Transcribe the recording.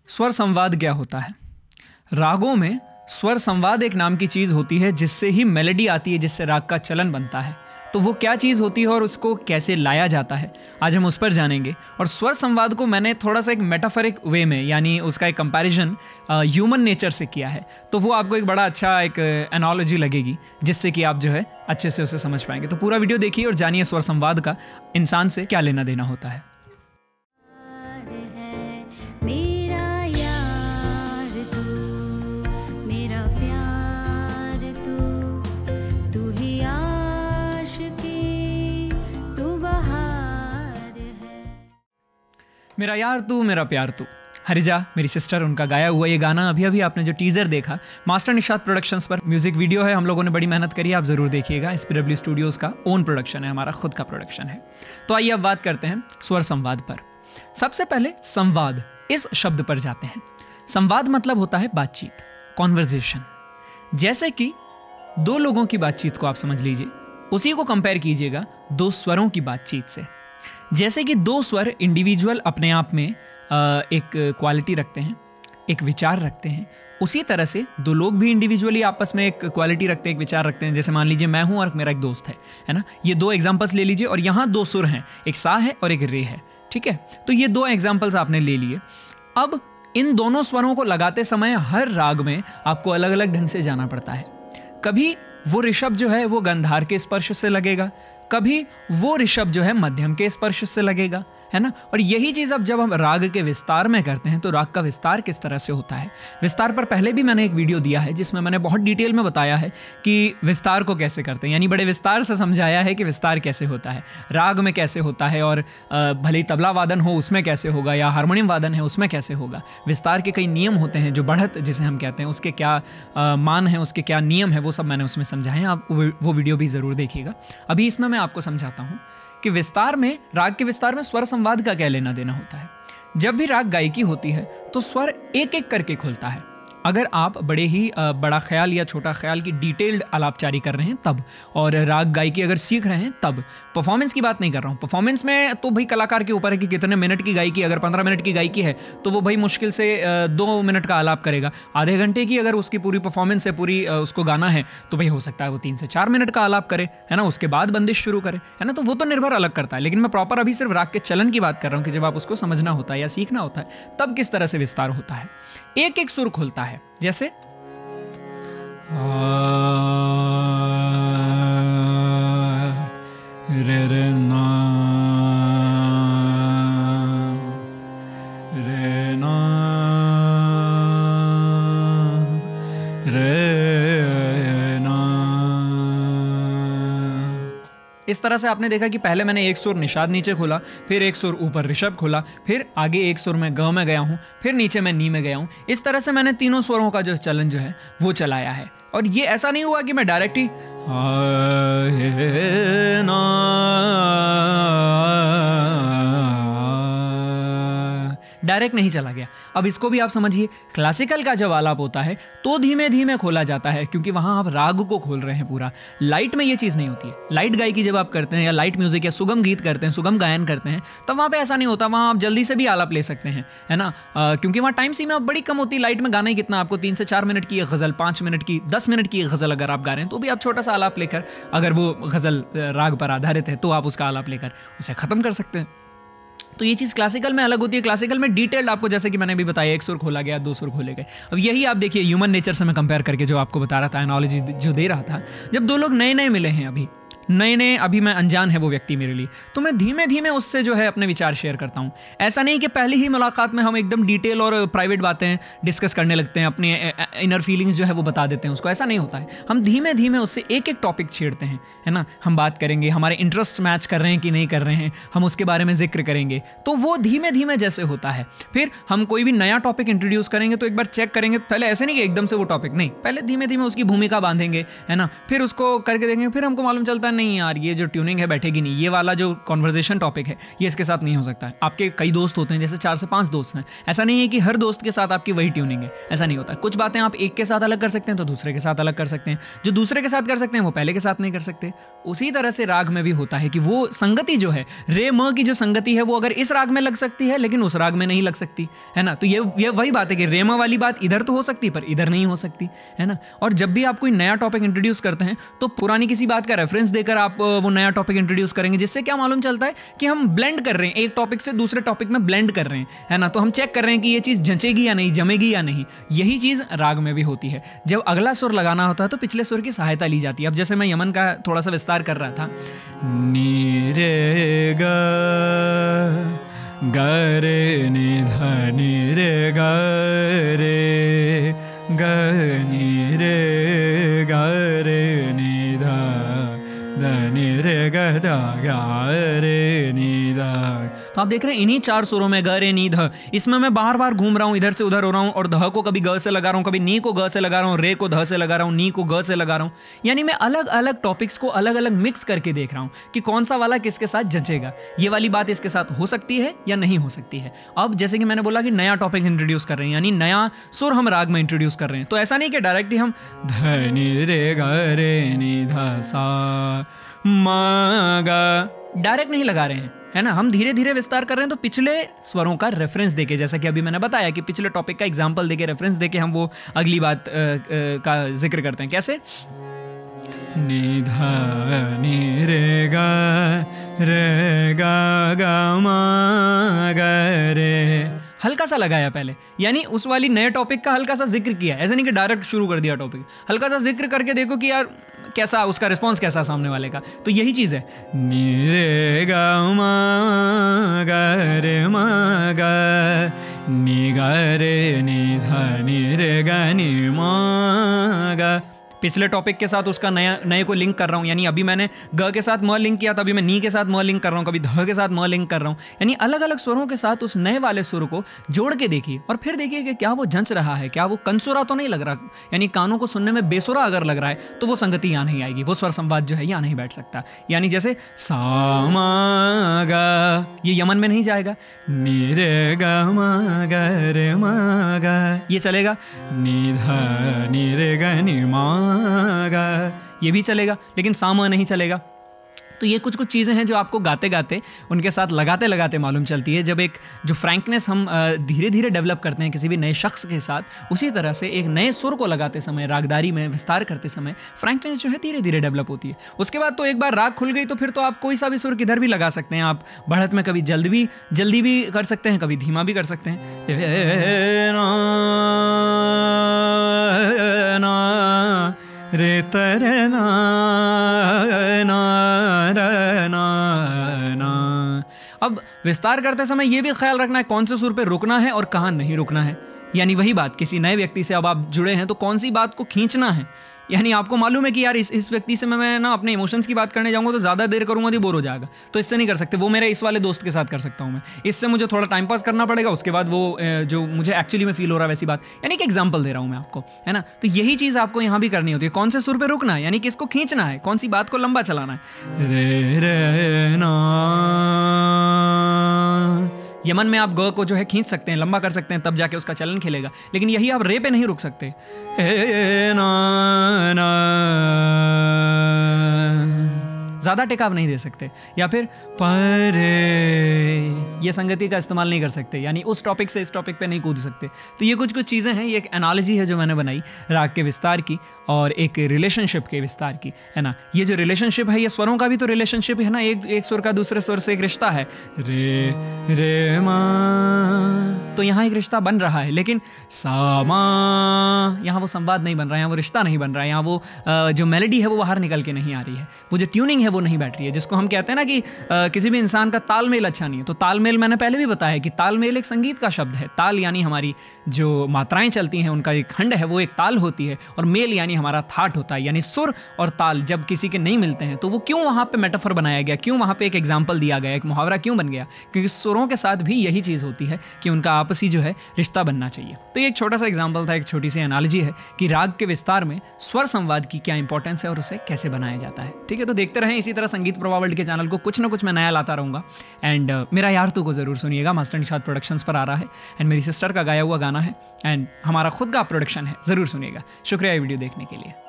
स्वर संवाद क्या होता है? रागों में स्वर संवाद एक नाम की चीज़ होती है जिससे ही मेलोडी आती है, जिससे राग का चलन बनता है। तो वो क्या चीज़ होती है और उसको कैसे लाया जाता है, आज हम उस पर जानेंगे। और स्वर संवाद को मैंने थोड़ा सा एक मेटाफरिक वे में, यानी उसका एक कंपैरिजन ह्यूमन नेचर से किया है, तो वो आपको एक बड़ा अच्छा एक एनालॉजी लगेगी जिससे कि आप जो है अच्छे से उसे समझ पाएंगे। तो पूरा वीडियो देखिए और जानिए स्वर संवाद का इंसान से क्या लेना देना होता है। मेरा यार तू मेरा प्यार तू, हरिजा मेरी सिस्टर, उनका गाया हुआ ये गाना अभी अभी आपने जो टीज़र देखा, मास्टर निशात प्रोडक्शंस पर म्यूजिक वीडियो है। हम लोगों ने बड़ी मेहनत करी है, आप ज़रूर देखिएगा। SPW स्टूडियोज़ का ओन प्रोडक्शन है, हमारा खुद का प्रोडक्शन है। तो आइए अब बात करते हैं स्वर संवाद पर। सबसे पहले संवाद इस शब्द पर जाते हैं। संवाद मतलब होता है बातचीत, कॉन्वर्जेशन। जैसे कि दो लोगों की बातचीत को आप समझ लीजिए, उसी को कंपेयर कीजिएगा दो स्वरों की बातचीत से। जैसे कि दो स्वर इंडिविजुअल अपने आप में एक क्वालिटी रखते हैं, एक विचार रखते हैं, उसी तरह से दो लोग भी इंडिविजुअली आपस में एक क्वालिटी रखते हैं, एक विचार रखते हैं। जैसे मान लीजिए मैं हूं और मेरा एक दोस्त है ना, ये दो एग्जांपल्स ले लीजिए और यहाँ दो सुर हैं, एक सा है और एक रे है, ठीक है। तो ये दो एग्जांपल्स आपने ले लिए। अब इन दोनों स्वरों को लगाते समय हर राग में आपको अलग अलग ढंग से जाना पड़ता है। कभी वो ऋषभ जो है वो गंधार के स्पर्श से लगेगा, कभी वो ऋषभ जो है मध्यम के स्पर्श से लगेगा, है ना। और यही चीज़ अब जब हम राग के विस्तार में करते हैं तो राग का विस्तार किस तरह से होता है, विस्तार पर पहले भी मैंने एक वीडियो दिया है जिसमें मैंने बहुत डिटेल में बताया है कि विस्तार को कैसे करते हैं, यानी बड़े विस्तार से समझाया है कि विस्तार कैसे होता है, राग में कैसे होता है, और भले ही तबला वादन हो उसमें कैसे होगा या हारमोनियम वादन है उसमें कैसे होगा। विस्तार के कई नियम होते हैं, जो बढ़त जिसे हम कहते हैं उसके क्या मान है, उसके क्या नियम है, वो सब मैंने उसमें समझाए हैं। आप वो वीडियो भी ज़रूर देखिएगा। अभी इसमें मैं आपको समझाता हूँ कि विस्तार में, राग के विस्तार में स्वर संवाद का क्या लेना देना होता है। जब भी राग गायकी होती है तो स्वर एक एक करके खुलता है। अगर आप बड़े ही बड़ा ख्याल या छोटा ख्याल की डिटेल्ड आलापचारी कर रहे हैं तब, और राग गायकी अगर सीख रहे हैं तब, परफॉर्मेंस की बात नहीं कर रहा हूँ। परफॉर्मेंस में तो भाई कलाकार के ऊपर है कि कितने मिनट की गायकी, अगर 15 मिनट की गायकी है तो वो भाई मुश्किल से 2 मिनट का आलाप करेगा। आधे घंटे की अगर उसकी पूरी परफॉर्मेंस है, पूरी उसको गाना है, तो भाई हो सकता है वो 3 से 4 मिनट का आलाप करे, है ना, उसके बाद बंदिश शुरू करे, है ना। तो वो तो निर्भर अलग करता है, लेकिन मैं प्रॉपर अभी सिर्फ राग के चलन की बात कर रहा हूँ कि जब आप उसको समझना होता है या सीखना होता है तब किस तरह से विस्तार होता है। एक एक सुर खुलता है, जैसे रे रे ना रे ना रे ना। इस तरह से आपने देखा कि पहले मैंने एक सुर निषाद नीचे खोला, फिर एक सुर ऊपर ऋषभ खोला, फिर आगे एक सुर में ग में गया हूँ, फिर नीचे मैं नी में गया हूँ। इस तरह से मैंने तीनों स्वरों का जो चलन जो है वो चलाया है। और ये ऐसा नहीं हुआ कि मैं डायरेक्ट ही डायरेक्ट नहीं चला गया। अब इसको भी आप समझिए, क्लासिकल का जब आलाप होता है तो धीमे धीमे खोला जाता है, क्योंकि वहाँ आप राग को खोल रहे हैं पूरा। लाइट में ये चीज़ नहीं होती है। लाइट गायकी जब आप करते हैं या लाइट म्यूजिक या सुगम गीत करते हैं, सुगम गायन करते हैं, तब वहाँ पे ऐसा नहीं होता। वहाँ आप जल्दी से भी आलाप ले सकते हैं, है ना, क्योंकि वहाँ टाइम सीमा बड़ी कम होती है। लाइट में गाना ही कितना, आपको 3 से 4 मिनट की गज़ल, 5 मिनट की, 10 मिनट की गज़ल अगर आप गा रहे हैं तो भी आप छोटा सा आलाप लेकर, अगर वो गज़ल राग पर आधारित है तो आप उसका आलाप लेकर उसे ख़त्म कर सकते हैं। तो ये चीज़ क्लासिकल में अलग होती है। क्लासिकल में डिटेल्ड आपको, जैसे कि मैंने भी बताया, एक सुर खोला गया, 2 सुर खोले गए। अब यही आप देखिए ह्यूमन नेचर से मैं कंपेयर करके जो आपको बता रहा था, एनालॉजी जो दे रहा था, जब दो लोग नए नए मिले हैं, अभी मैं अनजान है वो व्यक्ति मेरे लिए, तो मैं धीमे धीमे उससे जो है अपने विचार शेयर करता हूँ। ऐसा नहीं कि पहली ही मुलाकात में हम एकदम डिटेल और प्राइवेट बातें डिस्कस करने लगते हैं, अपने इनर फीलिंग्स जो है वो बता देते हैं उसको। ऐसा नहीं होता है। हम धीमे धीमे उससे एक एक टॉपिक छेड़ते हैं, है ना। हम बात करेंगे, हमारे इंटरेस्ट मैच कर रहे हैं कि नहीं कर रहे हैं, हम उसके बारे में जिक्र करेंगे। तो वो धीमे धीमे जैसे होता है। फिर हम कोई भी नया टॉपिक इंट्रोड्यूस करेंगे तो एक बार चेक करेंगे, पहले ऐसे नहीं कि एकदम से वो टॉपिक नहीं, पहले धीमे धीमे उसकी भूमिका बांधेंगे, है ना, फिर उसको करके देखेंगे, फिर हमको मालूम चलता है नहीं यार ये जो ट्यूनिंग है बैठेगी नहीं, ये वाला जो कॉन्वर्जेशन टॉपिक है ये इसके साथ नहीं हो सकता है। आपके कई दोस्त होते हैं, जैसे 4 से 5 दोस्त हैं, ऐसा नहीं है कि हर दोस्त के साथ आपकी वही ट्यूनिंग है, ऐसा नहीं होता। कुछ बातें आप एक के साथ अलग कर सकते हैं तो दूसरे के साथ अलग कर सकते हैं, जो दूसरे के साथ कर सकते हैं वो पहले के साथ नहीं कर सकते। उसी तरह से राग में भी होता है कि वो संगति जो है, रे म की जो संगति है वो अगर इस राग में लग सकती है लेकिन उस राग में नहीं लग सकती है ना। तो ये वही बात है कि रे म वाली बात इधर तो हो सकती पर इधर नहीं हो सकती है ना। और जब भी आप कोई नया टॉपिक इंट्रोड्यूस करते हैं तो पुरानी किसी बात का रेफरेंस देकर आप वो नया टॉपिक इंट्रोड्यूस करेंगे, जिससे क्या मालूम चलता है कि हम ब्लेंड कर रहे हैं, एक टॉपिक से दूसरे टॉपिक में ब्लेंड कर रहे हैं, है ना। तो हम चेक कर रहे हैं कि ये चीज़ जंचेगी या नहीं, जमेगी या नहीं। यही चीज़ राग में भी होती है। जब अगला सुर लगाना होता है तो पिछले सुर की सहायता ली जाती है। अब जैसे मैं यमन का थोड़ा सा विस्तार कर रहा था, नी रे ग रे नि ध नि रे ग रे ग नि रे ग रे नि ध ध नि रे ग ध ग रे नि ध। तो आप देख रहे हैं इन्हीं 4 सुरों में ग रे नि ध, इसमें मैं बार बार घूम रहा हूँ, इधर से उधर हो रहा हूँ, और ध को कभी ग से लगा रहा हूँ, कभी नी को ग से लगा रहा हूँ, रे को ध से लगा रहा हूँ, नी को ग से लगा रहा हूँ। यानी मैं अलग अलग टॉपिक्स को अलग अलग मिक्स करके देख रहा हूँ कि कौन सा वाला किसके साथ जंचेगा, ये वाली बात इसके साथ हो सकती है या नहीं हो सकती है। अब जैसे कि मैंने बोला कि नया टॉपिक इंट्रोड्यूस कर रहे हैं, यानी नया सुर हम राग में इंट्रोड्यूस कर रहे हैं, तो ऐसा नहीं कि डायरेक्टली हम ध नि रे ग रे नि ध सा म ग डायरेक्ट नहीं लगा रहे हैं, है ना। हम धीरे धीरे विस्तार कर रहे हैं, तो पिछले स्वरों का रेफरेंस देके, जैसा कि अभी मैंने बताया कि पिछले टॉपिक का एग्जांपल देके, रेफरेंस देके हम वो अगली बात का जिक्र करते हैं। कैसे, नि ध नि रे ग म ग रे, हल्का सा लगाया पहले, यानी उस वाली नए टॉपिक का हल्का सा जिक्र किया, ऐसा नहीं कि डायरेक्ट शुरू कर दिया टॉपिक, हल्का सा जिक्र करके देखो कि यार कैसा उसका रिस्पॉन्स कैसा सामने वाले का। तो यही चीज़ है, नि रे ग म ग रे म ग नि ग रे नि ध नि रे ग नि म ग। पिछले टॉपिक के साथ उसका नए को लिंक कर रहा हूँ, यानी अभी मैंने ग के साथ म लिंक किया था, अभी मैं नी के साथ म लिंक कर रहा हूँ, कभी ध के साथ म लिंक कर रहा हूँ। यानी अलग अलग स्वरों के साथ उस नए वाले सुर को जोड़ के देखिए और फिर देखिए कि क्या वो जंच रहा है, क्या वो कंसुरा तो नहीं लग रहा, यानी कानों को सुनने में बेसुरा अगर लग रहा है तो वो संगति यहाँ नहीं आएगी, वो स्वर संवाद जो है यहाँ नहीं बैठ सकता। यानी जैसे सा म ग, ये यमन में नहीं जाएगा, नि रे ग म ग रे म ग ये चलेगा, नि ध नि रे ग नि म ये भी चलेगा, लेकिन साम नहीं चलेगा। तो ये कुछ कुछ चीज़ें हैं जो आपको गाते गाते उनके साथ लगाते लगाते मालूम चलती है। जब एक जो फ्रैंकनेस हम धीरे धीरे डेवलप करते हैं किसी भी नए शख्स के साथ, उसी तरह से एक नए सुर को लगाते समय, रागदारी में विस्तार करते समय फ्रैंकनेस जो है धीरे धीरे डेवलप होती है। उसके बाद तो एक बार राग खुल गई तो फिर तो आप कोई सा भी सुर किधर भी लगा सकते हैं। आप बढ़त में कभी जल्दी भी कर सकते हैं, कभी धीमा भी कर सकते हैं। रे तर ना अब विस्तार करते समय ये भी ख्याल रखना है कौन से सुर पे रुकना है और कहाँ नहीं रुकना है। यानी वही बात, किसी नए व्यक्ति से अब आप जुड़े हैं तो कौन सी बात को खींचना है। यानी आपको मालूम है कि यार इस व्यक्ति से मैं ना अपने इमोशंस की बात करने जाऊंगा तो ज़्यादा देर करूंगा तो बोर हो जाएगा, तो इससे नहीं कर सकते। वो मेरे इस वाले दोस्त के साथ कर सकता हूं मैं, इससे मुझे थोड़ा टाइम पास करना पड़ेगा, उसके बाद वो जो मुझे एक्चुअली में फील हो रहा है वैसी बात। यानी कि एग्जाम्पल दे रहा हूँ मैं आपको, है ना। तो यही चीज़ आपको यहाँ भी करनी होती है, कौन से सुर पर रुकना है, यानी किसको खींचना है, कौन सी बात को लंबा चलाना है। रे रे ना, यमन में आप ग को जो है खींच सकते हैं, लंबा कर सकते हैं, तब जाके उसका चलन खेलेगा, लेकिन यही आप रे पे नहीं रुक सकते। ज़्यादा टिकाव नहीं दे सकते, या फिर परे ये संगति का इस्तेमाल नहीं कर सकते, यानी उस टॉपिक से इस टॉपिक पे नहीं कूद सकते। तो ये कुछ कुछ चीज़ें हैं, ये एक एनालॉजी है जो मैंने बनाई राग के विस्तार की और एक रिलेशनशिप के विस्तार की, है ना। ये जो रिलेशनशिप है ये स्वरों का भी तो रिलेशनशिप है ना, एक सुर का दूसरे सुर से एक रिश्ता है, रे रे मा, तो यहाँ एक रिश्ता बन रहा है, लेकिन सा मा यहाँ वो संवाद नहीं बन रहा है, यहाँ वो रिश्ता नहीं बन रहा है, यहाँ वो जो मेलोडी है वो बाहर निकल के नहीं आ रही है, वो जो ट्यूनिंग है वो नहीं बैठ रही है। जिसको हम कहते हैं ना कि किसी भी इंसान का तालमेल अच्छा नहीं है, तो तालमेल मैंने पहले भी बताया है कि तालमेल एक संगीत का शब्द है। ताल यानी हमारी जो मात्राएं चलती हैं उनका एक खंड है, वो एक ताल होती है, और मेल यानी हमारा थाट होता है, यानी सुर और ताल जब किसी के नहीं मिलते हैं तो वो क्यों वहाँ पे मेटाफर बनाया गया, क्यों वहाँ पे एक एग्जाम्पल दिया गया, एक मुहावरा क्यों बन गया, क्योंकि सुरों के साथ भी यही चीज़ होती है कि उनका आपसी जो है रिश्ता बनना चाहिए। तो ये एक छोटा सा एग्जाम्पल था, एक छोटी सी एनालॉजी है कि राग के विस्तार में स्वर संवाद की क्या इंपॉर्टेंस है और उसे कैसे बनाया जाता है। ठीक है, तो देखते रहें इसी इसी तरह संगीत प्रवाह वर्ल्ड के चैनल को कुछ ना कुछ मैं नया लाता रहूँगा। एंड मेरा यार तू को ज़रूर सुनिएगा, मास्टर निशात प्रोडक्शंस पर आ रहा है। एंड मेरी सिस्टर का गाया हुआ गाना है एंड हमारा खुद का प्रोडक्शन है, ज़रूर सुनिएगा। शुक्रिया ये वीडियो देखने के लिए।